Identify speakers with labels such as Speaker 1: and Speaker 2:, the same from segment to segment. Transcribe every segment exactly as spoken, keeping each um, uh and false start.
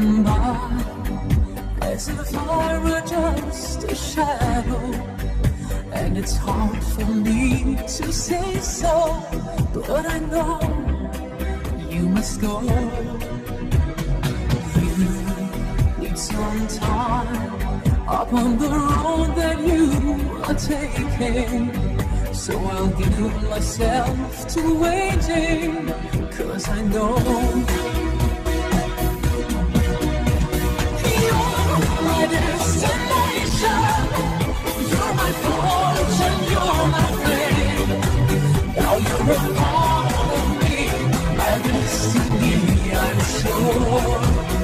Speaker 1: going by, as if I were just a shadow. And it's hard for me to say so, but I know you must go. You need some time up on the road that you are taking, so I'll give myself to waiting, 'cause I know you're my destination, you're my fortune, you're my flame. Now you're a part of me, my destiny, I'm sure.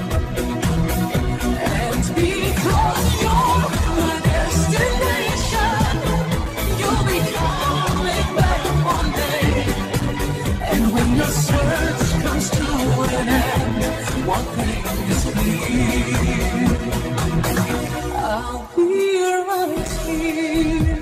Speaker 1: And because you're my destination, you'll be coming back one day. And when your search comes to an end, one thing is clear, I'll be right here.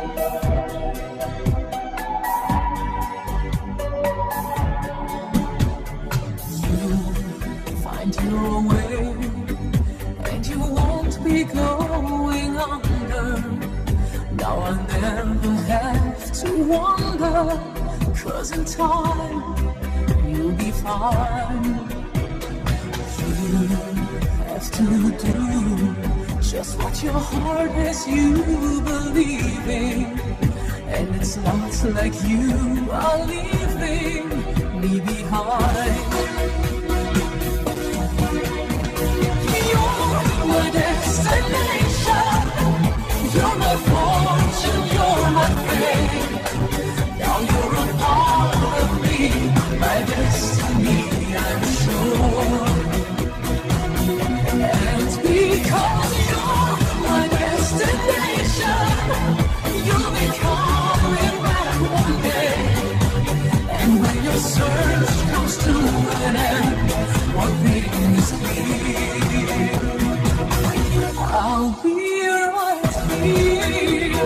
Speaker 1: You find your way, and you won't be going under. Now I never have to wonder, 'cause in time you'll be fine. You have to do just what your heart has you believing, and it's not like you are leaving me behind. You're my destination, you're my fortune, you're my fame. Now you're a part of me, my destiny, I'm sure. And because you're my destination, you'll be coming back one day. And when your search comes to an end, one thing is clear, I'll be right here.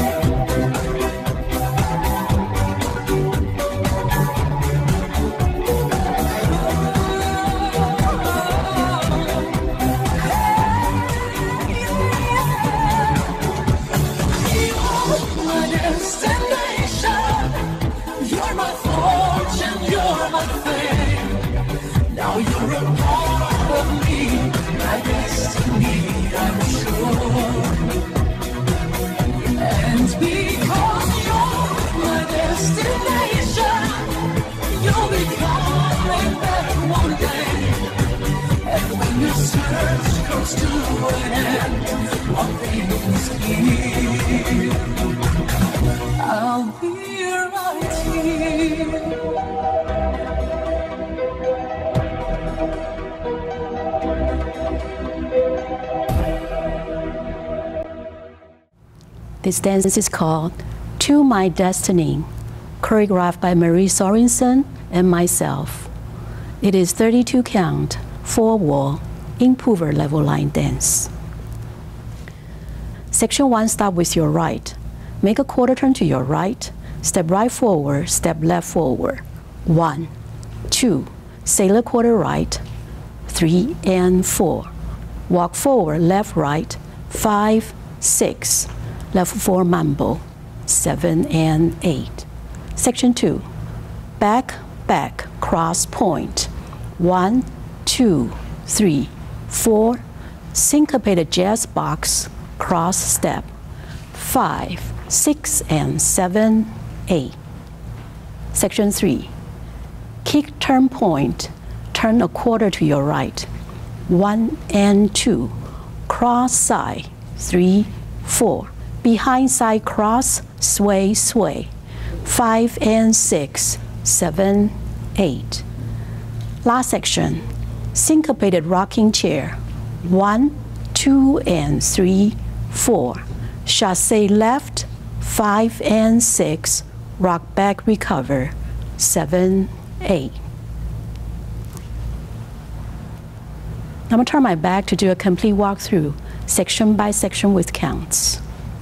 Speaker 1: Now you're a part of me, my destiny, I'm sure. And because you're my destination, you'll be coming back one day. And when your search comes to an end, one thing is clear, I'll be right here.
Speaker 2: This dance is called To My Destiny, choreographed by Marie Sorensen and myself. It is thirty-two count, four wall, improver level line dance. Section one, start with your right. Make a quarter turn to your right, step right forward, step left forward. One, two, sailor quarter right, three and four. Walk forward, left, right, five, six. Left four mambo, seven and eight. Section two, back, back, cross point. One, two, three, four. Syncopated jazz box, cross step. Five, six and seven, eight. Section three, kick turn point, turn a quarter to your right. One and two, cross side, three, four. Behind side cross, sway, sway. Five and six, seven, eight. Last section, syncopated rocking chair. One, two, and three, four. Chassé left, five and six. Rock back, recover, seven, eight. I'm gonna turn my back to do a complete walkthrough, section by section with counts.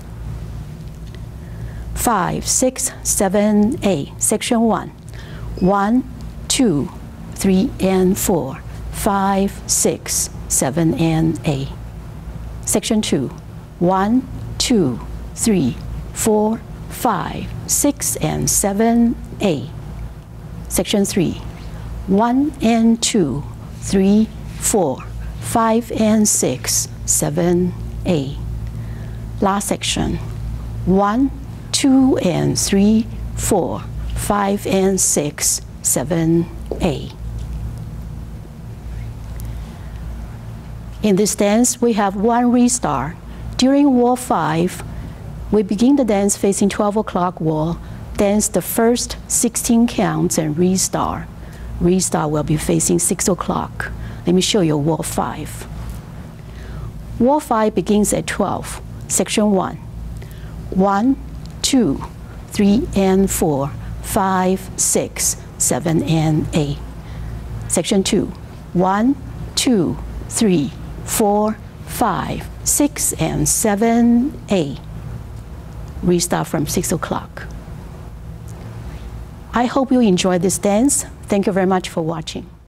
Speaker 2: Five, six, seven, eight. Section one. One, two, three, and four. Five, six, seven, and A. Section two, one, two, three, four, five, six, and seven, A. Section three, one and two, three, four, five, and six, seven, A. Last section, one, two, and three, four, five, and six, seven, A. In this dance, we have one restart. During wall five, we begin the dance facing twelve o'clock wall, dance the first sixteen counts and restart. Restart will be facing six o'clock. Let me show you wall five. Wall five begins at twelve, section one. One, two, three, and four, five, six, seven, and eight. Section two, one, two, three, four, five, six, and seven, A. Restart from six o'clock. I hope you enjoyed this dance. Thank you very much for watching.